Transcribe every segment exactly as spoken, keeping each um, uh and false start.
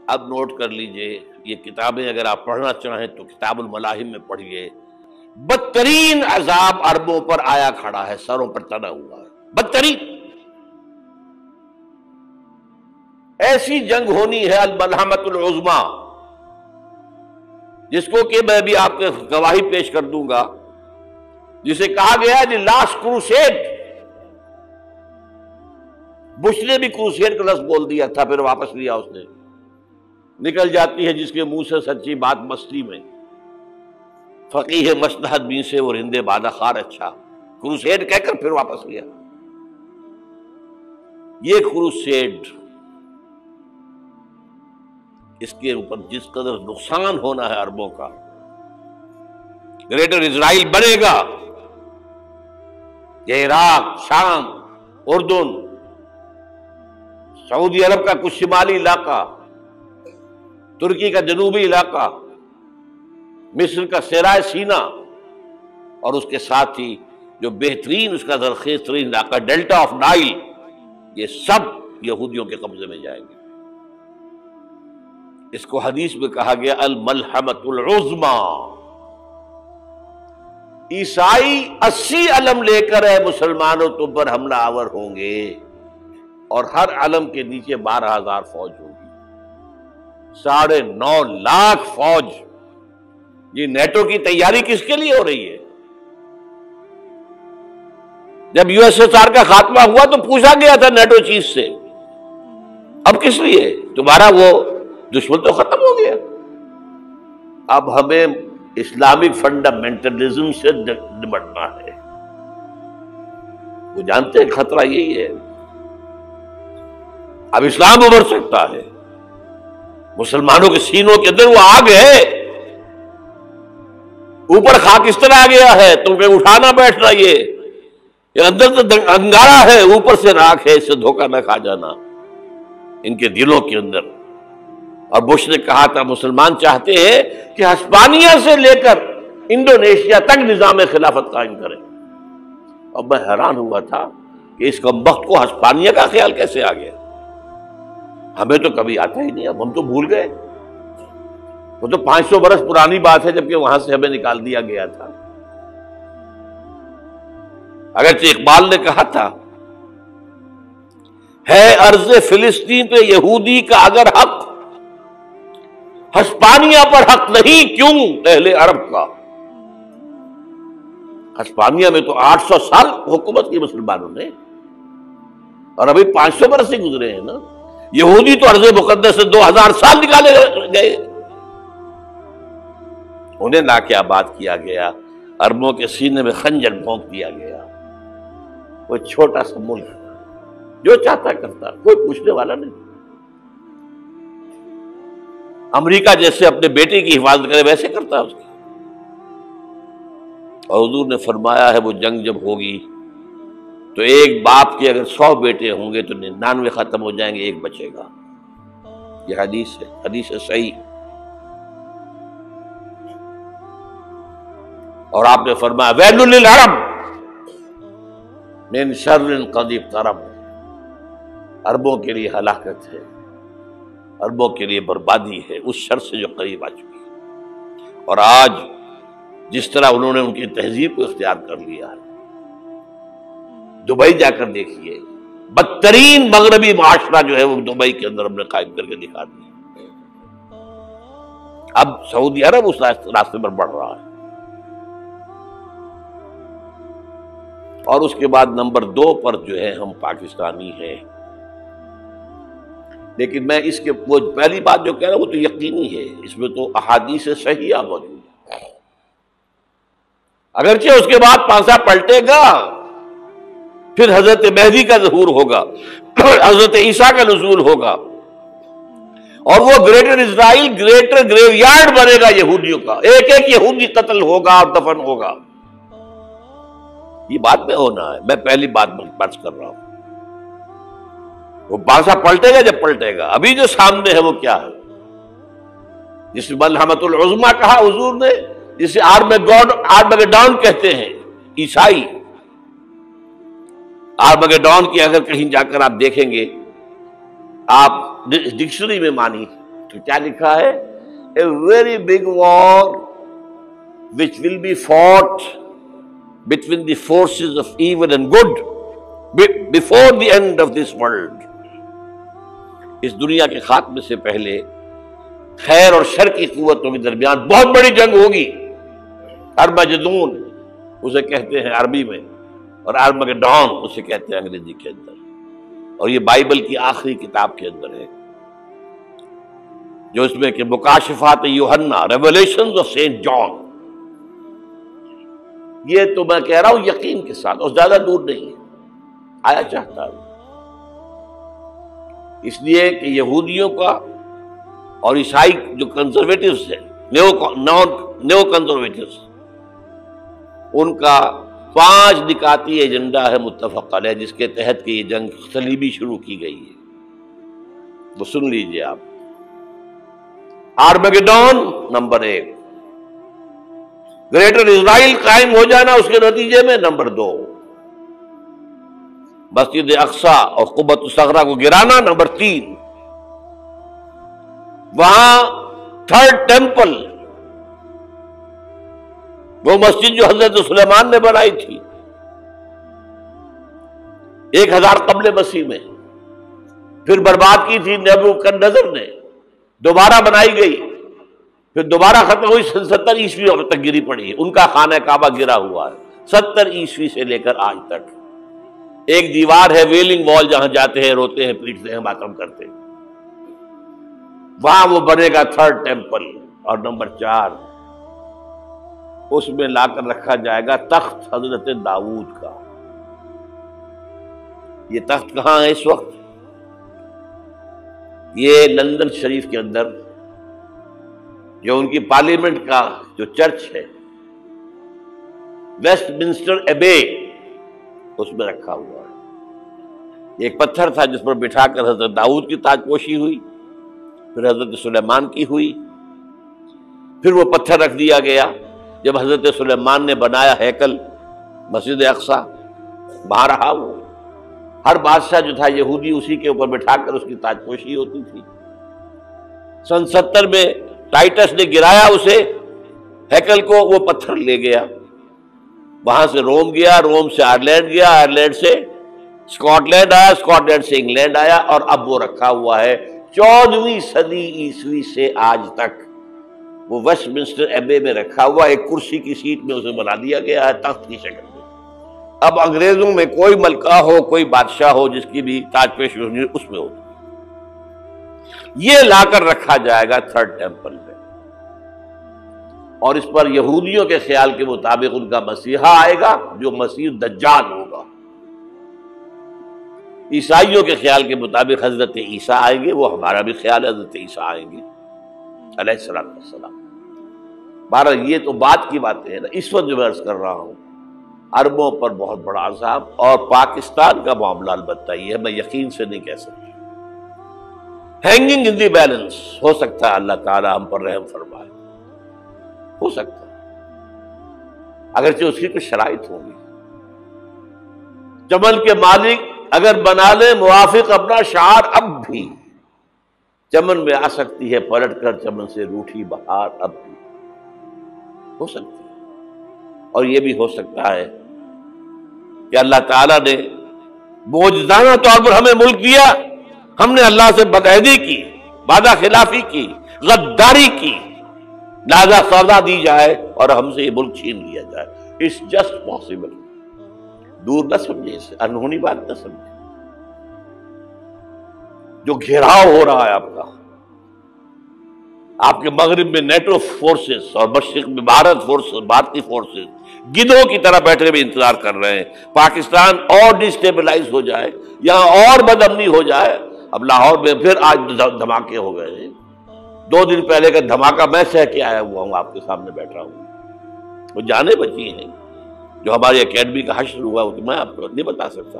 اب نوٹ کر لیجئے، یہ کتابیں اگر آپ پڑھنا چاہیں تو کتاب الملاحم میں پڑھیے، بدترین عذاب عربوں پر آیا کھڑا ہے، سروں پر تنا ہوا ہے، بدترین ایسی جنگ ہونی ہے الملحمۃ العظمیٰ، جس کو کہ میں بھی آپ کے گواہی پیش کر دوں گا، جسے کہا گیا ہے دی لاسٹ کروسیڈ۔ بش نے بھی کروسیڈ کا لفظ بول دیا تھا، پھر واپس لیا اس نے۔ نکل جاتی ہے جس کے منہ سے سچی بات مستی میں، فقیہ مصلحت بھی سے اور ہندے بادہ خار اچھا، کروسیڈ کہہ کر پھر واپس لیا۔ یہ کروسیڈ، اس کے اوپر جس قدر نقصان ہونا ہے عربوں کا، گریٹر اسرائیل بنے گا، یہ عراق، شام، اردن، سعودی عرب کا کچھ شمالی علاقہ، ترکی کا جنوبی علاقہ، مصر کا صحرائے سینا، اور اس کے ساتھ ہی جو بہترین اس کا زرخیز ترین علاقہ ڈیلٹا آف نائل، یہ سب یہودیوں کے قبضے میں جائیں گے۔ اس کو حدیث میں کہا گیا الملحمۃ العظمیٰ۔ عیسائی اسی علم لے کر ہے مسلمانوں تم پر حملہ آور ہوں گے، اور ہر علم کے نیچے بارہ ہزار فوج ہوگی، ساڑھے نو لاکھ فوج۔ یہ نیٹو کی تیاری کس کے لیے ہو رہی ہے؟ جب یو ایس ایس آر کا خاتمہ ہوا تو پوچھا گیا تھا نیٹو چیف سے، اب کس لیے؟ تمہارا وہ دشمن تو ختم ہو گیا، اب ہمیں اسلامک فنڈامنٹلزم سے نمٹنا ہے۔ وہ جانتے ہیں خطرہ یہی ہے، اب اسلام ابھر سکتا ہے، مسلمانوں کے سینوں کے اندر وہ آگ ہے، اوپر خاک اس طرح آ گیا ہے، تم کو اٹھانا بیٹھنا، یہ یہ اندر تو انگارہ ہے، اوپر سے راکھ ہے، اس سے دھوکہ نہ کھا جانا ان کے دلوں کے اندر۔ اور بش نے کہا تھا مسلمان چاہتے ہیں کہ ہسپانیہ سے لے کر انڈونیشیا تک نظام خلافت قائم کریں، اور میں حیران ہوا تھا کہ اس کمبخت کو ہسپانیہ کا خیال کیسے آ گیا؟ ہمیں تو کبھی آتا ہی نہیں، اب ہم تو بھول گئے، وہ تو پانچ سو برس پرانی بات ہے، جبکہ وہاں سے ہمیں نکال دیا گیا تھا۔ اگرچہ اقبال نے کہا تھا ہے ارض فلسطین پہ یہودی کا اگر حق، ہسپانیہ پر حق نہیں کیوں اہل عرب کا؟ ہسپانیہ میں تو آٹھ سو سال حکومت کی مسلمانوں نے، اور ابھی پانچ سو برس سے گزرے ہیں نا۔ یہودی تو ارض مقدس سے دو ہزار سال نکالے گئے، انہیں نہ کیا بات کیا گیا، عربوں کے سینے میں خنجر بھونک دیا گیا۔ وہ چھوٹا سا ملک جو چاہتا کرتا، کوئی پوچھنے والا نہیں۔ امریکہ جیسے اپنے بیٹے کی حفاظت کرے ویسے کرتا اس کی۔ اور حضور نے فرمایا ہے وہ جنگ جب ہوگی تو ایک باپ کے اگر سو بیٹے ہوں گے تو ننانوے ختم ہو جائیں گے، ایک بچے گا۔ یہ حدیث ہے، حدیث ہے صحیح۔ اور آپ نے فرمایا ویل للعرب من شر قد اقترب، عربوں کے لیے ہلاکت ہے، عربوں کے لیے بربادی ہے اس شر سے جو قریب آ چکی ہے۔ اور آج جس طرح انہوں نے ان کی تہذیب کو اختیار کر لیا ہے، دبئی جا کر دیکھیے، بدترین مغربی معاشرہ جو ہے وہ دبئی کے اندر ہم نے قائم کر کے دکھا دیا۔ اب سعودی عرب اس راستے پر بڑھ رہا ہے۔ اور اس کے بعد نمبر دو پر جو ہے ہم پاکستانی ہیں، لیکن میں اس کے وہ پہلی بات جو کہہ رہا ہوں وہ تو یقینی ہے، اس میں تو احادیث صحیحہ موجود ہے۔ اگرچہ اس کے بعد پانسا پلٹے گا، پھر حضرت مہدی کا ظہور ہوگا، حضرت عیسیٰ کا نزول ہوگا، اور وہ greater Israel greater graveyard بنے گا یہودیوں کا، ایک ایک یہودی قتل ہوگا اور دفن ہوگا۔ یہ بات میں ہونا ہے، میں پہلی بات بات کر رہا ہوں۔ وہ پانسا پلٹے گا جب پلٹے گا، ابھی جو سامنے ہے وہ کیا ہے؟ جس ملحمۃ العظمیٰ کہا حضور نے، جسے آرمیگیڈون کہتے ہیں عیسائی۔ آرمیگیڈون کی اگر کہیں جا کر آپ دیکھیں گے، آپ ڈکشنری میں مانی تو کیا لکھا ہے؟ A very big war which will be fought between the forces of evil and good before the end of this world. اس دنیا کے خاتمے سے پہلے خیر اور شر کی قوتوں کے درمیان بہت بڑی جنگ ہوگی. ارمجدون اسے کہتے ہیں عربی میں، اور ارمگڈون اسے کہتے ہیں انگریزی کے اندر. اور یہ بائبل کی آخری کتاب کے اندر ہے، جو اس میں کہ مکاشفات یوحنا، ریولیشنز آف سینٹ جان. یہ تو میں کہہ رہا ہوں یقین کے ساتھ، اور زیادہ دور نہیں ہے، آیا چاہتا ہوں. اس لیے کہ یہودیوں کا اور عیسائی جو کنزرویٹوز ہیں، نیو نیو کنزرویٹوز، ان کا پانچ نکاتی ایجنڈا ہے متفق علیہ، جس کے تحت کہ یہ جنگ صلیبی شروع کی گئی ہے. وہ سن لیجئے آپ. آرمیگیڈون نمبر ایک، گریٹر اسرائیل قائم ہو جانا اس کے نتیجے میں نمبر دو، مسجد اقصی اور قبۃ الصغریٰ کو گرانا نمبر تین، وہاں تھرڈ ٹیمپل، وہ مسجد جو حضرت سلیمان نے بنائی تھی ایک ہزار قبل مسیح میں، پھر برباد کی تھی نیبوکدنیزر نے، دوبارہ بنائی گئی، پھر دوبارہ ختم ہوئی، ستر عیسوی اور تک گری پڑی ہے. ان کا خانہ کعبہ گرا ہوا ہے ستر عیسوی سے لے کر آج تک. ایک دیوار ہے ویلنگ وال، جہاں جاتے ہیں، روتے ہیں، پیٹتے ہیں، ماتم کرتے ہیں، وہاں وہ بنے گا تھرڈ ٹیمپل. اور نمبر چار، اس میں لا کر رکھا جائے گا تخت حضرت داؤد کا. یہ تخت کہاں ہے اس وقت؟ یہ لندن شریف کے اندر، جو ان کی پارلیمنٹ کا جو چرچ ہے، ویسٹ منسٹر ایبے، اس میں رکھا ہوا ہے. ایک پتھر تھا جس پر بٹھا کر حضرت داؤد کی تاج پوشی ہوئی، پھر حضرت سلیمان کی ہوئی، پھر وہ پتھر رکھ دیا گیا جب حضرت سلیمان نے بنایا ہیکل مسجد اقصی، وہاں رہا وہ. ہر بادشاہ جو تھا یہودی اسی کے اوپر بٹھا کر اس کی تاج پوشی ہوتی تھی. سن ستر میں ٹائٹس نے گرایا اسے، ہیکل کو، وہ پتھر لے گیا، وہاں سے روم گیا، روم سے آئرلینڈ گیا، آئرلینڈ سے اسکاٹ لینڈ آیا، اسکاٹ لینڈ سے انگلینڈ آیا، اور اب وہ رکھا ہوا ہے چودہویں صدی عیسوی سے آج تک. وہ ویسٹ منسٹر ایبے میں رکھا ہوا، ایک کرسی کی سیٹ میں اسے بنا دیا گیا ہے تخت کی شکل میں. اب انگریزوں میں کوئی ملکہ ہو، کوئی بادشاہ ہو جس کی بھی تاج پوشی ہونی اس میں ہوتی، یہ لا کر رکھا جائے گا تھرڈ ٹیمپل میں. اور اس پر یہودیوں کے خیال کے مطابق ان کا مسیحا آئے گا جو مسیح دجال ہوگا. عیسائیوں کے خیال کے مطابق حضرت عیسیٰ آئیں گے، وہ ہمارا بھی خیال ہے حضرت عیسیٰ آئیں گے علیہ السلام والسلام. بہرحال یہ تو بات کی باتیں ہیں نا. اس وقت جو میں عرض کر رہا ہوں، عربوں پر بہت بڑا عذاب، اور پاکستان کا معاملہ البتہ یہ ہے، میں یقین سے نہیں کہہ سکتا. ہینگنگ ان دی بیلنس، ہو سکتا ہے اللہ تعالیٰ ہم پر رحم فرمائے، ہو سکتا ہے، اگرچہ اس کی کچھ شرائط ہوں گی. چمن کے مالک اگر بنا لے موافق اپنا شعار، اب بھی چمن میں آ سکتی ہے پلٹ کر چمن سے روٹھی بہار، اب بھی ہو سکتی ہے. اور یہ بھی ہو سکتا ہے کہ اللہ تعالیٰ نے معجزانہ طور پر ہمیں ملک دیا، ہم نے اللہ سے بدعہدی کی، وعدہ خلافی کی، غداری کی، لہذا سزا دی جائے اور ہم سے یہ ملک چھین لیا جائے. It's just possible. دور نہ سمجھے اسے، انہونی بات نہ سمجھے. جو گھیراؤ ہو رہا ہے آپ کا، آپ کے مغرب میں نیٹو فورسز اور مشرق میں بھارت فورسز، بھارتی فورسز گدھوں کی طرح بیٹھے ہوئے انتظار کر رہے ہیں پاکستان اور ڈسٹیبلائز ہو جائے، یہاں اور بدامنی ہو جائے. اب لاہور میں پھر آج دھماکے ہو گئے ہیں. دو دن پہلے کا دھماکہ میں سہ کے آیا ہوا ہوں، آپ کے سامنے بیٹھا ہوں. وہ جانیں بچی ہیں جو ہماری اکیڈمی کا حشر ہوا، وہ تو میں آپ کو نہیں بتا سکتا.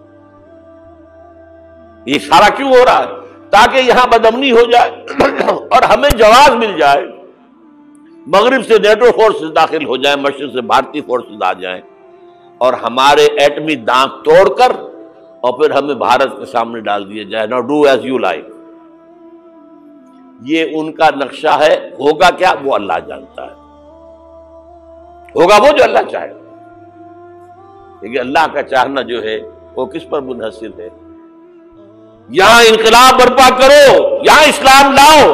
یہ سارا کیوں ہو رہا ہے؟ تاکہ یہاں بدامنی ہو جائے اور ہمیں جواز مل جائے، مغرب سے نیٹو فورسز داخل ہو جائیں، مشرق سے بھارتی فورسز آ جائیں، اور ہمارے ایٹمی دانت توڑ کر اور پھر ہمیں بھارت کے سامنے ڈال دیا جائے. No do as you like. یہ ان کا نقشہ ہے، ہوگا کیا وہ اللہ جانتا ہے، ہوگا وہ جو اللہ چاہے، لیکن اللہ کا چاہنا جو ہے وہ کس پر منحصر ہے؟ یہاں انقلاب برپا کرو، یہاں اسلام لاؤ،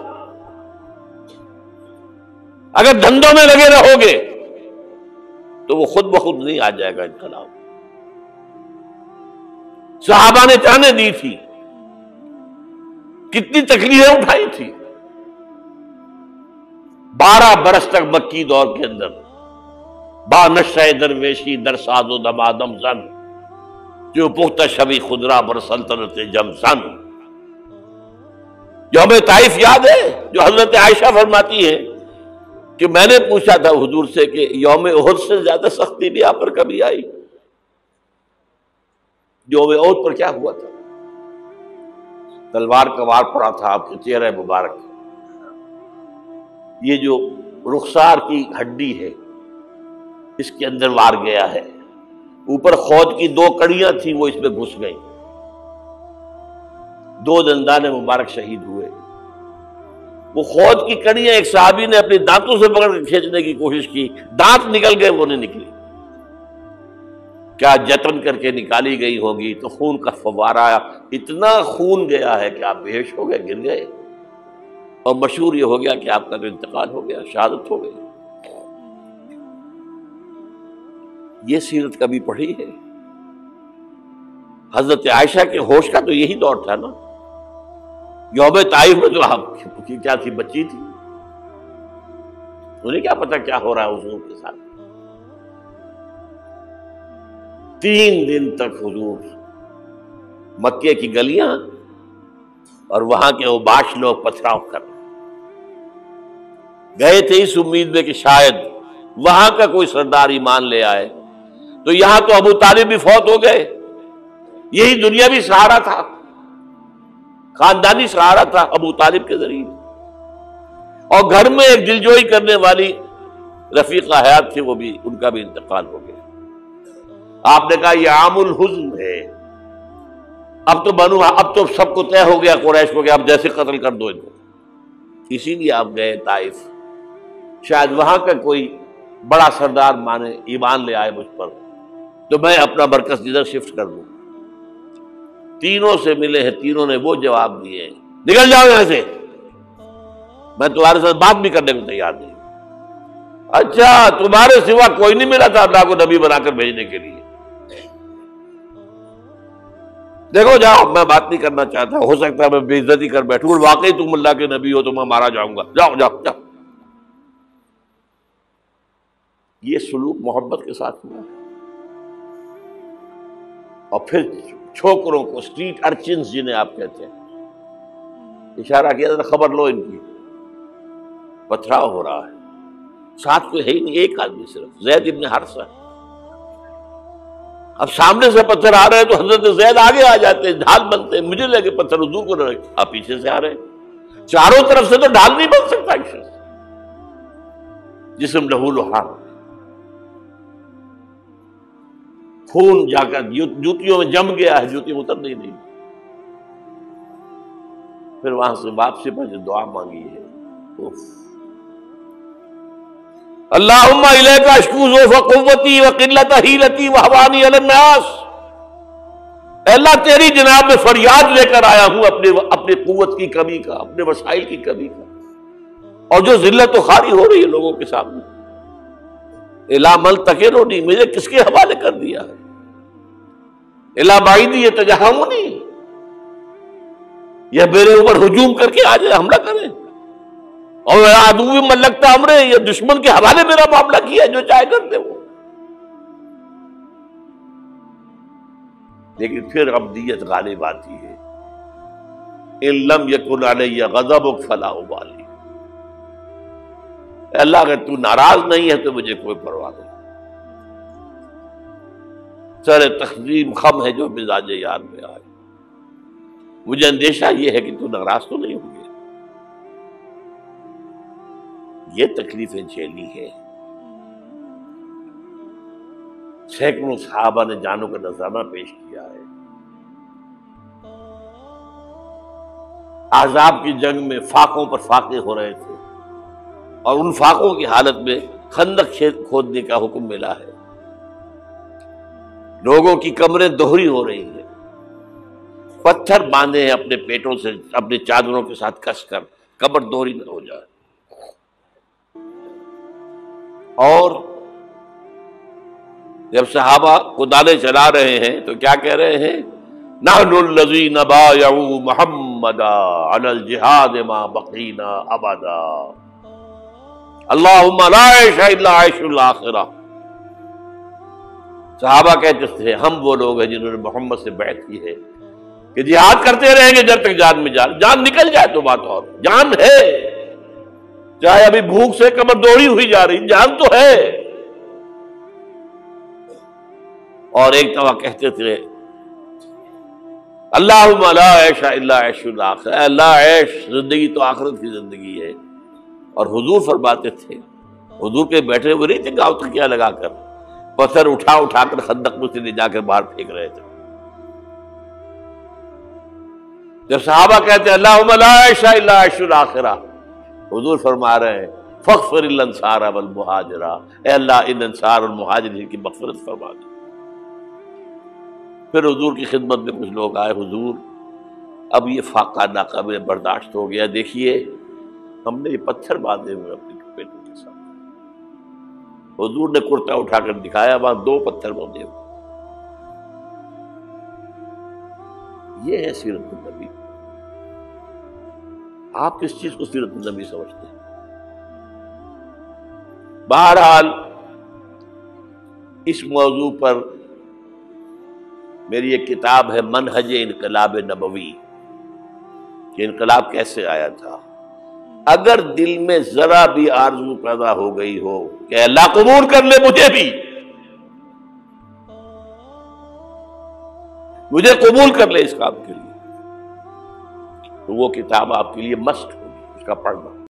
اگر دھندوں میں لگے رہو گے تو وہ خود بخود نہیں آ جائے گا انقلاب۔ صحابہ نے جانیں دی تھی، کتنی تکلیفیں اٹھائی تھی، بارہ برس تک مکی دور کے اندر با نشہ درویشی در ساز و دمادم زن، جو پختہ شبی خدرا بر سلطنت جم سن۔ یوم طائف یاد ہے جو حضرت عائشہ فرماتی ہے کہ میں نے پوچھا تھا حضور سے کہ یوم احد سے زیادہ سختی بھی آپ پر کبھی آئی؟ یوم احد پر کیا ہوا تھا؟ تلوار کا وار پڑا تھا آپ کے چہرہ مبارک، یہ جو رخسار کی ہڈی ہے اس کے اندر وار گیا ہے، اوپر خود کی دو کڑیاں تھیں وہ اس میں گھس گئیں، دو دندان مبارک شہید ہوئے۔ وہ خود کی کڑیاں ایک صحابی نے اپنے دانتوں سے پکڑ کے کھینچنے کی کوشش کی، دانت نکل گئے، وہ نہیں نکلی، کیا جتن کر کے نکالی گئی ہوگی تو خون کا فوارہ آیا، اتنا خون گیا ہے کہ آپ بے ہوش ہو گئے، گر گئے، اور مشہور یہ ہو گیا کہ آپ کا تو انتقال ہو گیا، شہادت ہو گئی۔ یہ سیرت کبھی پڑھی ہے؟ حضرت عائشہ کے ہوش کا تو یہی دور تھا نا، یوم طائف میں تو آپ کی کیا تھی، بچی تھی، انہیں کیا پتا کیا ہو رہا ہے حضور کے ساتھ۔ تین دن تک حضور مکے کی گلیاں اور وہاں کے اوباش لوگ پتھراؤ کر گئے تھے اس امید میں کہ شاید وہاں کا کوئی سردار ایمان لے آئے، تو یہاں تو ابو طالب بھی فوت ہو گئے، یہی دنیا بھی سہارا تھا، خاندانی سہارا تھا ابو طالب کے ذریعے، اور گھر میں ایک دلجوئی کرنے والی رفیقہ حیات تھی، وہ بھی ان کا بھی انتقال ہو گیا۔ آپ نے کہا یہ عام الحزن ہے، اب تو بنو اب تو سب کو طے ہو گیا قریش کو کہ اب جیسے قتل کر دو ان کو، اسی لیے آپ گئے طائف، شاید وہاں کا کوئی بڑا سردار مانے ایمان لے آئے مجھ پر تو میں اپنا مرکز ادھر شفٹ کر دوں۔ تینوں سے ملے ہیں، تینوں نے وہ جواب دیے، نکل جاؤ یہاں سے، میں تمہارے ساتھ بات بھی کرنے کو تیار نہیں۔ اچھا تمہارے سوا کوئی نہیں ملا تھا اللہ کو نبی بنا کر بھیجنے کے لیے؟ دیکھو جاؤ، میں بات نہیں کرنا چاہتا، ہو سکتا ہے میں بے عزتی کر بیٹھوں، اور واقعی تم اللہ کے نبی ہو تو میں مارا جاؤں گا، جاؤ جاؤ جاؤ۔ یہ سلوک محبت کے ساتھ ہوا، اور پھر چھوکروں کو، اسٹریٹ ارچنز جنہیں آپ کہتے ہیں، اشارہ کیا تھا خبر لو ان کی، پتھراؤ ہو رہا ہے، ساتھ کوئی ہے ہی نہیں، ایک آدمی صرف زید ابن حارثہ۔ اب سامنے سے پتھر آ رہے ہیں تو حضرت زید آگے آ جاتے ہیں، ڈھال بنتے ہیں، مجھے لگے پتھر حضور کو نہ لگے، آپ پیچھے سے آ رہے ہیں، چاروں طرف سے تو ڈھال نہیں بن سکتا ایک شخص، جسم لہو لہاب، خون جا کر جوتیوں میں جم گیا ہے، جوتی اتر نہیں دی۔ پھر وہاں سے واپسی پر جو دعا مانگی ہے، اللہم الیک اشکو ضعف قوتی وقلت حیلتی وہوانی علی الناس، اے اللہ تیری جناب میں فریاد لے کر آیا ہوں اپنے اپنی قوت کی کمی کا، اپنے وسائل کی کمی کا، اور جو ذلت و خواری ہو رہی ہے لوگوں کے سامنے، الا ملتقرنی، مجھے کس کے حوالے کر دیا ہے، الا بعیدی یتجہمنی، یہ میرے اوپر ہجوم کر کے آ جائے، حملہ کرے، اور عدو من لگتا امرے، یہ دشمن کے حوالے میرا معاملہ کیا، جو چاہے کرتے وہ۔ لیکن پھر عبدیت غالب آتی ہے، ان لم یکن علی غضبک فلا ابالی، اے اللہ اگر تو ناراض نہیں ہے تو مجھے کوئی پرواہ نہیں، سر تقسیم خم ہے جو مزاج یار میں آئے، مجھے اندیشہ یہ ہے کہ تو ناراض تو نہیں ہوگی۔ یہ تکلیفیں جھیلی ہے، سینکڑوں صحابہ نے جانوں کا نذرانہ پیش کیا ہے، احزاب کی جنگ میں فاقوں پر فاقے ہو رہے تھے، اور ان فاقوں کی حالت میں خندق کھودنے کا حکم ملا ہے، لوگوں کی کمریں دوہری ہو رہی ہیں، پتھر باندھے ہیں اپنے پیٹوں سے، اپنے چادروں کے ساتھ کس کر کمر دوہری نہ ہو جائے۔ اور جب صحابہ کدالیں چلا رہے ہیں تو کیا کہہ رہے ہیں؟ نحن الذین بایعوا محمدا علی الجہاد ما بقینا ابدا اللہم لا عیش الا عیش الاخرہ۔ صحابہ کہتے تھے ہم وہ لوگ ہیں جنہوں نے محمد سے بیعت کی ہے کہ جہاد کرتے رہیں گے جب تک جان میں جان جان نکل جائے تو بات اور، جان ہے، چاہے ابھی بھوک سے کمر دوڑی ہوئی جا رہی، جان تو ہے۔ اور ایک دفعہ کہتے تھے اللہم لا عیش الا عیش الاخرہ، اے اللہ عیش زندگی تو آخرت کی زندگی ہے۔ اور حضور فرماتے تھے، حضور کے بیٹھے ہوئے نہیں تھے گاؤں تکیہ لگا کر، پتھر اٹھا اٹھا کر خندق میں سے لے جا کر باہر پھینک رہے تھے۔ جب صحابہ کہتے ہیں اللہم لا عیش الا عیش الاخرہ، حضور فرما رہے ہیں فاغفر الانصار والمہاجرہ، اے اللہ ان انصار اور مہاجرین کی مغفرت فرما دے۔ پھر حضور کی خدمت میں کچھ لوگ آئے، حضور اب یہ فاقہ ناقابل برداشت ہو گیا، دیکھیے ہم نے یہ پتھر باندھے ہوئے اپنے پیٹوں کے ساتھ۔ حضور نے کرتا اٹھا کر دکھایا، وہاں دو پتھر باندھے ہوئے۔ یہ ہے سیرت النبی۔ آپ کس چیز کو سیرت النبی سمجھتے ہیں؟ بہرحال اس موضوع پر میری ایک کتاب ہے منہج انقلاب نبوی، کہ انقلاب کیسے آیا تھا۔ اگر دل میں ذرا بھی آرزو پیدا ہو گئی ہو کہ اللہ قبول کر لے مجھے بھی، مجھے قبول کر لے اس کام کے لیے، تو وہ کتاب آپ کے لیے مسٹ ہوگی، اس کا پڑھنا۔